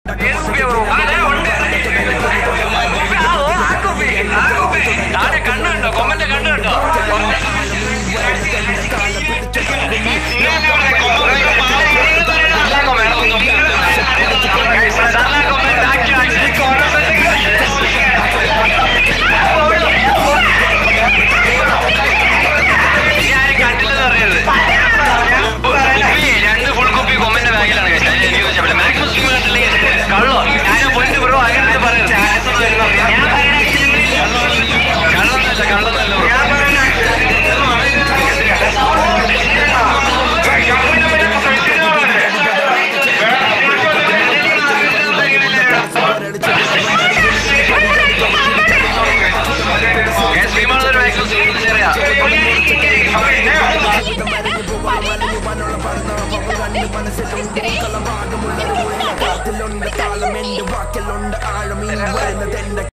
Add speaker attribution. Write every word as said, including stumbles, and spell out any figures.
Speaker 1: കണ്ണുണ്ടോ കൊമ്മന്റെ കണ്ണുണ്ടോ ഞാൻ കണ്ടില്ലെന്ന് അറിയത് രണ്ട് ഫുൾ കുപ്പി കൊമ്മന്റെ ബാഗിലാണ് എനിക്ക് മാക്സിമം കള്ളോ ഞാൻ പൊന്നു ബ്രോ അങ്ങനെ പറയുന്നത് കള്ളൊന്നല്ല കള്ളൊന്നല്ലോ
Speaker 2: മനസ്സിലുണ്ട് താളം എന്റെ വാക്കിലുണ്ട് ആഴം ഈ വരുന്നത് എന്റെ